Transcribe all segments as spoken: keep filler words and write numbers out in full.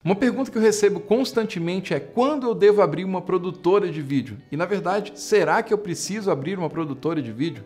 Uma pergunta que eu recebo constantemente é: quando eu devo abrir uma produtora de vídeo? E na verdade, será que eu preciso abrir uma produtora de vídeo?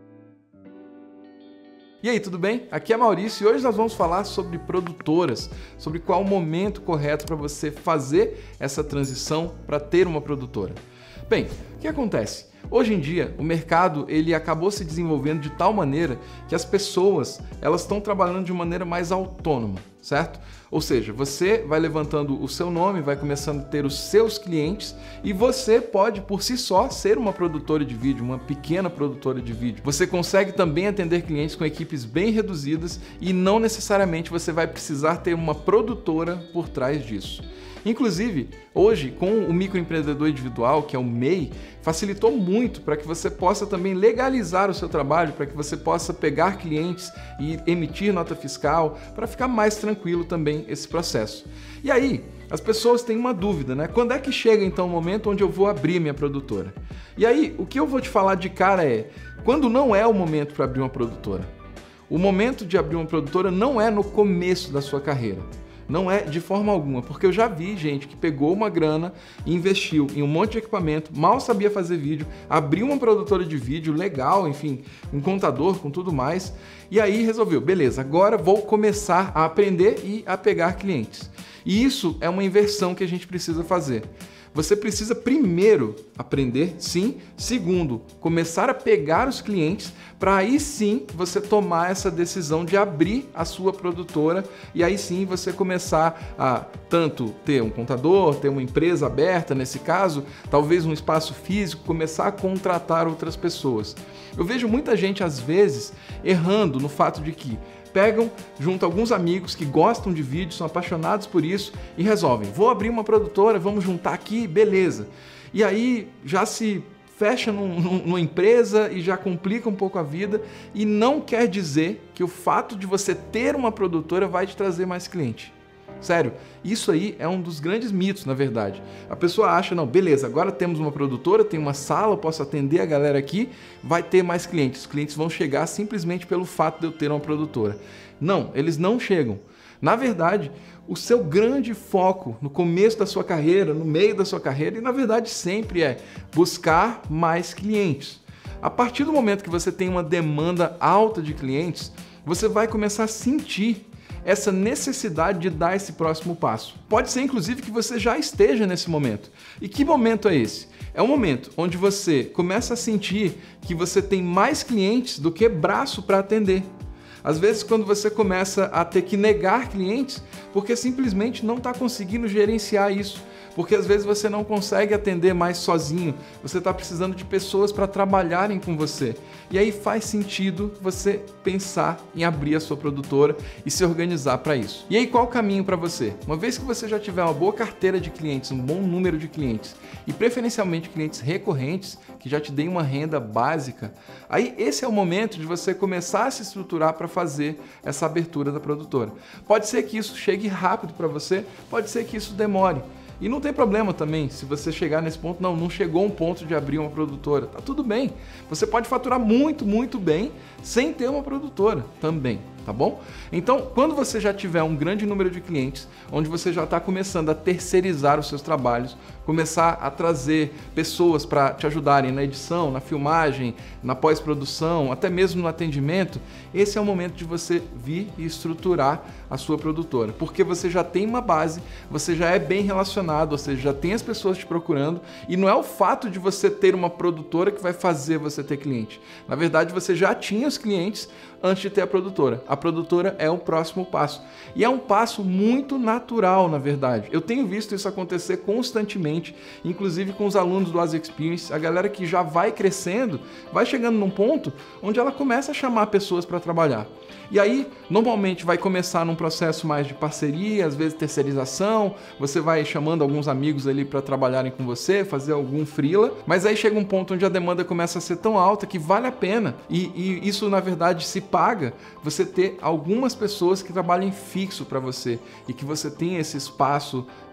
E aí, tudo bem? Aqui é Maurício e hoje nós vamos falar sobre produtoras, sobre qual o momento correto para você fazer essa transição para ter uma produtora. Bem, o que acontece? Hoje em dia, o mercado ele acabou se desenvolvendo de tal maneira que as pessoas elas estão trabalhando de maneira mais autônoma, certo? Ou seja, você vai levantando o seu nome, vai começando a ter os seus clientes e você pode, por si só, ser uma produtora de vídeo, uma pequena produtora de vídeo. Você consegue também atender clientes com equipes bem reduzidas e não necessariamente você vai precisar ter uma produtora por trás disso. Inclusive, hoje, com o microempreendedor individual, que é o M E I, facilitou muito para que você possa também legalizar o seu trabalho, para que você possa pegar clientes e emitir nota fiscal, para ficar mais tranquilo também esse processo. E aí, as pessoas têm uma dúvida, né? Quando é que chega então o momento onde eu vou abrir minha produtora? E aí, o que eu vou te falar de cara é, quando não é o momento para abrir uma produtora? O momento de abrir uma produtora não é no começo da sua carreira. Não é de forma alguma, porque eu já vi gente que pegou uma grana e investiu em um monte de equipamento, mal sabia fazer vídeo, abriu uma produtora de vídeo legal, enfim, um contador com tudo mais, e aí resolveu, beleza, agora vou começar a aprender e a pegar clientes. E isso é uma inversão que a gente precisa fazer. Você precisa primeiro aprender, sim. Segundo, começar a pegar os clientes para aí sim você tomar essa decisão de abrir a sua produtora e aí sim você começar a tanto ter um contador, ter uma empresa aberta nesse caso, talvez um espaço físico, começar a contratar outras pessoas. Eu vejo muita gente às vezes errando no fato de que pegam, junto a alguns amigos que gostam de vídeo, são apaixonados por isso e resolvem, vou abrir uma produtora, vamos juntar aqui, beleza. E aí já se fecha num, num, numa empresa e já complica um pouco a vida e não quer dizer que o fato de você ter uma produtora vai te trazer mais cliente. Sério, isso aí é um dos grandes mitos, na verdade. A pessoa acha, não, beleza, agora temos uma produtora, tem uma sala, posso atender a galera aqui, vai ter mais clientes. Os clientes vão chegar simplesmente pelo fato de eu ter uma produtora. Não, eles não chegam. Na verdade, o seu grande foco no começo da sua carreira, no meio da sua carreira, e na verdade sempre é buscar mais clientes. A partir do momento que você tem uma demanda alta de clientes, você vai começar a sentir essa necessidade de dar esse próximo passo. Pode ser, inclusive, que você já esteja nesse momento. E que momento é esse? É um momento onde você começa a sentir que você tem mais clientes do que braço para atender. Às vezes, quando você começa a ter que negar clientes, porque simplesmente não está conseguindo gerenciar isso. Porque às vezes você não consegue atender mais sozinho, você está precisando de pessoas para trabalharem com você. E aí faz sentido você pensar em abrir a sua produtora e se organizar para isso. E aí qual o caminho para você? Uma vez que você já tiver uma boa carteira de clientes, um bom número de clientes e preferencialmente clientes recorrentes, que já te deem uma renda básica, aí esse é o momento de você começar a se estruturar para fazer essa abertura da produtora. Pode ser que isso chegue rápido para você, pode ser que isso demore. E não tem problema também, se você chegar nesse ponto, não, não chegou um ponto de abrir uma produtora, tá tudo bem. Você pode faturar muito, muito bem sem ter uma produtora também, tá bom? Então, quando você já tiver um grande número de clientes, onde você já está começando a terceirizar os seus trabalhos, começar a trazer pessoas para te ajudarem na edição, na filmagem, na pós-produção, até mesmo no atendimento, esse é o momento de você vir e estruturar a sua produtora, porque você já tem uma base, você já é bem relacionado, ou seja, já tem as pessoas te procurando e não é o fato de você ter uma produtora que vai fazer você ter cliente. Na verdade, você já tinha os clientes antes de ter a produtora. A produtora é o próximo passo. E é um passo muito natural, na verdade. Eu tenho visto isso acontecer constantemente, inclusive com os alunos do Asia Experience. A galera que já vai crescendo, vai chegando num ponto onde ela começa a chamar pessoas para trabalhar. E aí, normalmente vai começar num processo mais de parceria, às vezes terceirização, você vai chamando alguns amigos ali para trabalharem com você, fazer algum freela, mas aí chega um ponto onde a demanda começa a ser tão alta que vale a pena, e, e isso na verdade se paga, você ter algumas pessoas que trabalhem fixo para você e que você tenha esse espaço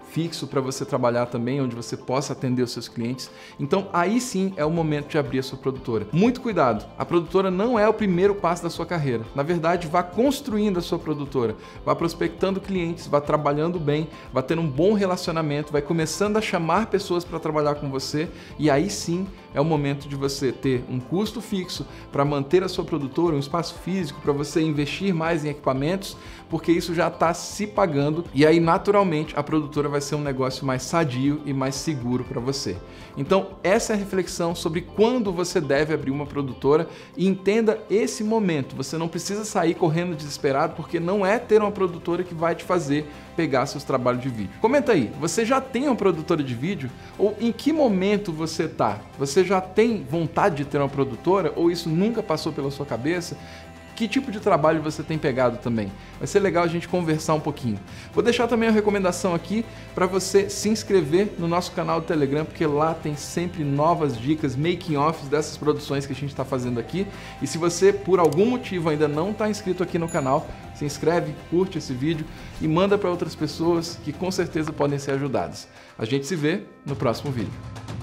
fixo para você trabalhar também, onde você possa atender os seus clientes. Então aí sim é o momento de abrir a sua produtora. Muito cuidado, a produtora não é o primeiro passo da sua carreira. Na verdade, vá construindo a sua produtora, vá prospectando clientes, vá trabalhando bem, vá tendo um bom relacionamento, vai começando a chamar pessoas para trabalhar com você, e aí sim é o momento de você ter um custo fixo para manter a sua produtora, um espaço físico para você investir mais em equipamentos, porque isso já está se pagando, e aí naturalmente a produtora vai ser um negócio mais sadio e mais seguro para você. Então essa é a reflexão sobre quando você deve abrir uma produtora, e entenda esse momento. Você não precisa sair correndo desesperado, porque não é ter uma produtora que vai te fazer pegar seus trabalhos de vídeo. Comenta aí, você já tem uma produtora de vídeo? Ou em que momento você está? Você já tem vontade de ter uma produtora, ou isso nunca passou pela sua cabeça? Que tipo de trabalho você tem pegado também? Vai ser legal a gente conversar um pouquinho. Vou deixar também a recomendação aqui para você se inscrever no nosso canal do Telegram, porque lá tem sempre novas dicas, making-offs dessas produções que a gente está fazendo aqui. E se você, por algum motivo, ainda não está inscrito aqui no canal, se inscreve, curte esse vídeo e manda para outras pessoas que com certeza podem ser ajudadas. A gente se vê no próximo vídeo.